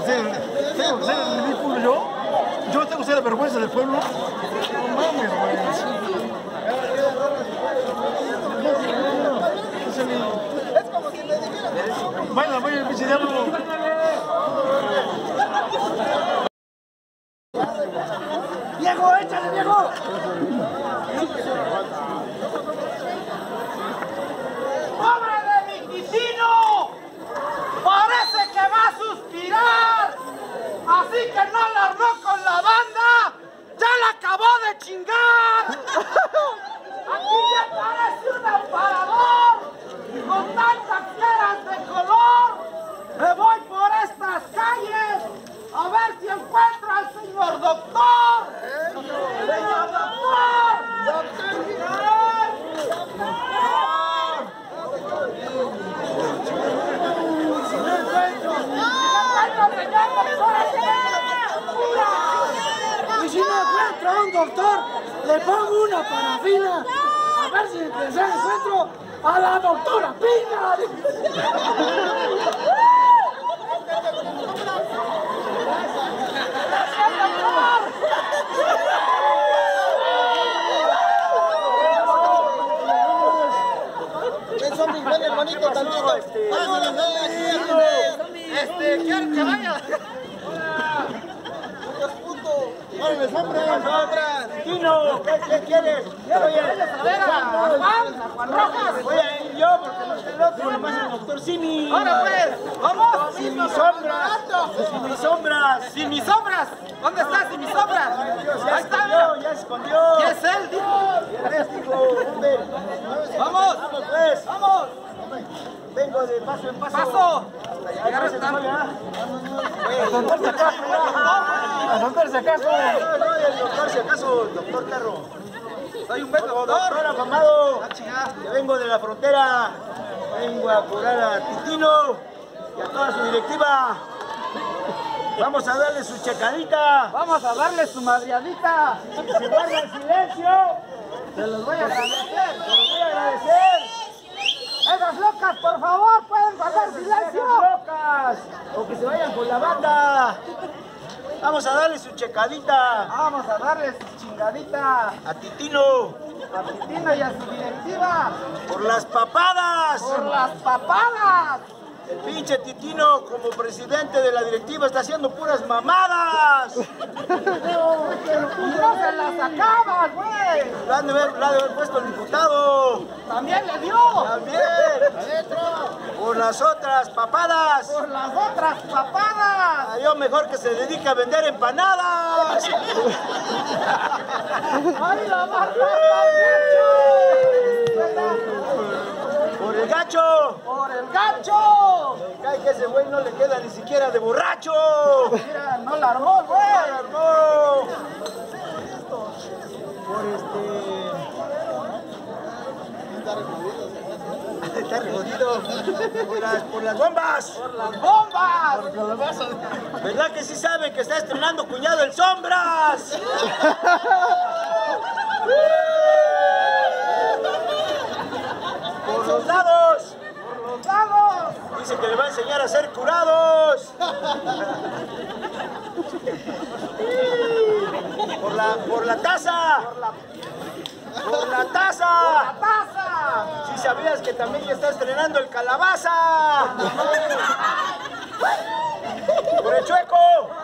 tengo que ser el ridículo yo. Yo tengo que ser la vergüenza del pueblo. No mames, güey. Es como si le dijera. Baila, baila el pinche diablo. ¡Viejo, échale, viejo! ¡Pobre de mi Titino! ¡Parece que va a suspirar! Así que no la armó con la banda, ¡ya la acabó de chingar! Aquí ya parece un aparador con tantas caras de color. Me voy por estas calles a ver si encuentro al señor doctor. ¡Señor doctor! Y si no encuentro a un doctor, le pongo una parafina a ver si encuentro a la doctora Pina. Son mis buen hermanito tantito. Quiero que vaya. ¡Órale, sombras! ¡Tino! ¿Qué quieres? Juan Rojas. Voy a ir yo porque no está el otro, nomás el doctor Simi. Ahora pues, vamos. Sin mis sombras. Sin mis sombras. Sin mis sombras. ¿Dónde está sin mis sombras? Ya escondió, ya escondió. ¿Qué es él? Vamos. Vamos pues. Vamos. Vengo de paso en paso. Paso. Agarra ese tamaño, ¿ah? A soltar si acaso. No, el doctor, si acaso, doctor Carro. Soy un buen Doctor doctor. afamado, Ah, chingada. que vengo de la frontera. Vengo a curar a Titino y a toda su directiva. Vamos a darle su checadita. Vamos a darle su madreadita. Que se guarda el silencio. Se los voy a agradecer. Se los voy a agradecer. Esas locas, por favor, pueden guardar silencio. Locas, o que se vayan con la banda. Vamos a darle su checadita Vamos a darle su chingadita a Titino a Titino y a su directiva por las papadas. por las papadas. El pinche Titino, como presidente de la directiva, está haciendo puras mamadas. Y no se las acaban, güey. Lo han de haber puesto el diputado. También le dio. También. Por las otras papadas. Por las otras papadas. Adiós, mejor que se dedique a vender empanadas. ¡Ay, la marca Por el gacho. ¡Por el gacho! Me cae que ese güey no le queda ni siquiera de borracho. Mira, no la armó, güey. ¡Armó! Por Está jodido. Por las bombas. ¡Por las bombas! ¿Verdad que sí saben que está estrenando cuñado el Sombras? Por los lados. ¡Por los lados! Dice que le va a enseñar a ser curados. Por la taza. Por la taza. ¡La taza! Si sabías que también ya está estrenando el Calabaza. Por el Chueco.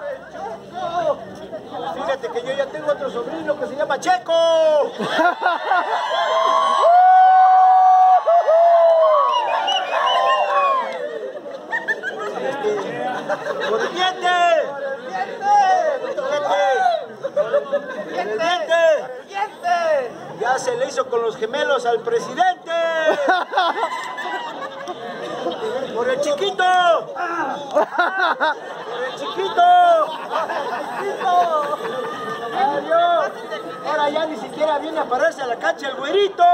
Fíjate que yo ya tengo otro sobrino que se llama Checo. Por el diente. El diente. Ya se le hizo con los gemelos al presidente. Por el chiquito. Por el chiquito. Adiós. Ahora ya ni siquiera viene a pararse a la cancha el güerito.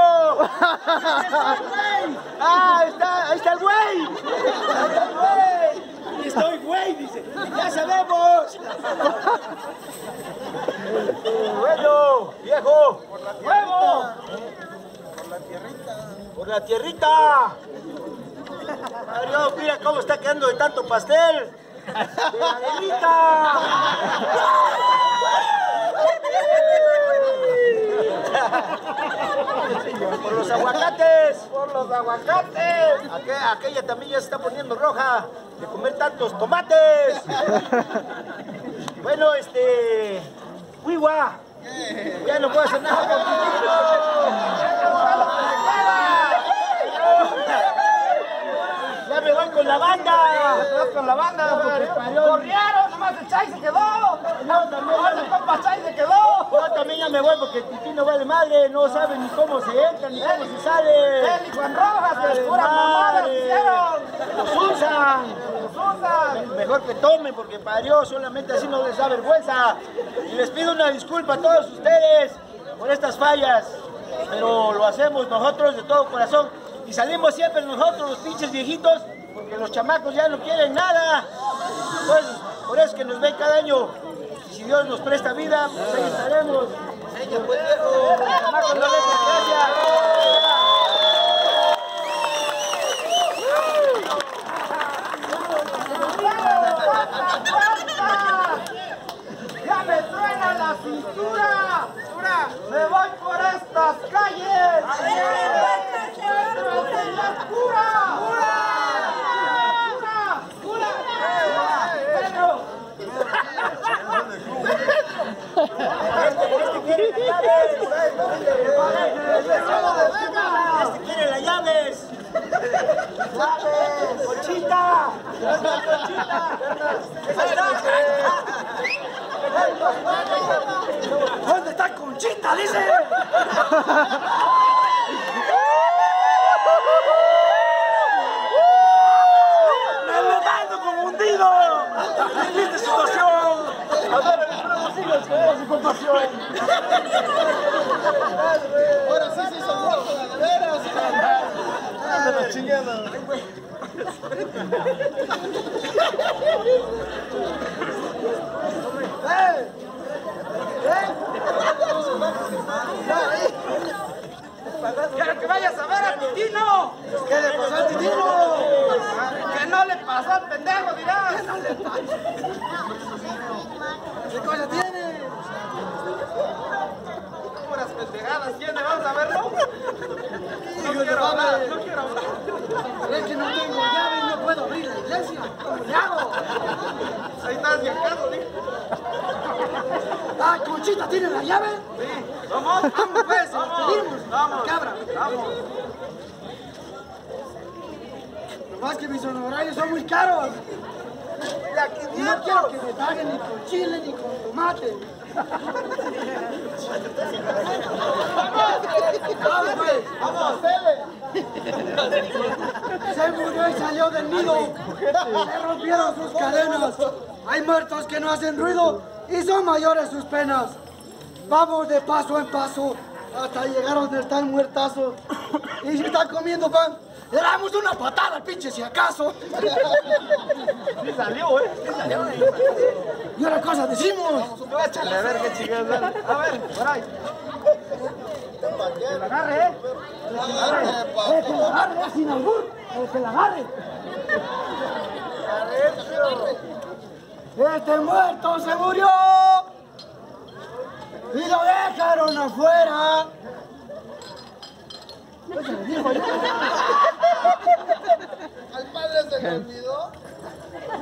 Ah, ahí está el güey. Ahí está el güey. Estoy güey, dice. Ya sabemos. Bueno, viejo. ¡Huevo! Por la tierrita. Adiós, mira cómo está quedando de tanto pastel. ¡De la Adelita! ¡Por los aguacates! ¡Por los aguacates! Aquella también ya se está poniendo roja de comer tantos tomates. Bueno, Huigua, ya no puedo hacer nada contigo. Ya me voy con la banda. ¿Vas con la banda? ¡Corrieron! ¡Nomás el Chay se quedó! ¡Nomás el compa Chay se quedó! Yo también ya me voy porque el Titino vale madre, no sabe ni cómo se entra ni cómo se sale. ¡Él y Juan Rojas, que puras mamadas hicieron! ¡Los usan! Mejor que tomen porque para Dios solamente así no les da vergüenza. Y les pido una disculpa a todos ustedes por estas fallas, pero lo hacemos nosotros de todo corazón y salimos siempre nosotros los pinches viejitos porque los chamacos ya no quieren nada. Entonces, por eso es que nos ven cada año. Y si Dios nos presta vida, pues ahí estaremos. Los chamacos no les den gracias. ¡Ya me truena la cintura! ¡Me voy por estas calles! ¡Quiero enseñar cura! Este quiere las llaves. ¡Conchita! ¿Dónde está Conchita? Dice. Me ando confundido. Triste situación. A ver, esperamos sigas con esa información. Ahora sí se hizo rojo, de veras. De la chingada. ¡Quiero que vayas a ver a Titino! ¿Qué le pasó al Titino? ¡Que no le pasó al pendejo, dirás! ¿Qué cosa tiene? Puras pendejadas tiene, ¿vamos a verlo? No quiero hablar. Es que no tengo llave y no puedo abrir la iglesia. ¿Cómo le hago? Ahí está, si acaso, ¿sí? Ah, Conchita tiene la llave. Sí. ¿Vamos? Vamos pues, nos Vamos. pedimos. Vamos. Cabra. Vamos. Nomás que mis honorarios son muy caros. Y no quiero que me paguen ni con chile ni con tomate. Vamos pues. Vamos, Cele. Se murió y salió del nido. Se rompieron sus cadenas. Hay muertos que no hacen ruido y son mayores sus penas. Vamos de paso en paso hasta llegar donde está el muertazo. Y si está comiendo pan, le damos una patada al pinche si acaso. Sí salió, ¿eh? Sí salió. Y ahora cosa decimos. Échale, a ver qué chingados. A ver, por ahí. Que la agarre, ¿eh? El que la agarre, sin albur. El que la agarre. Este muerto se murió y lo dejaron afuera. Al padre se le olvidó.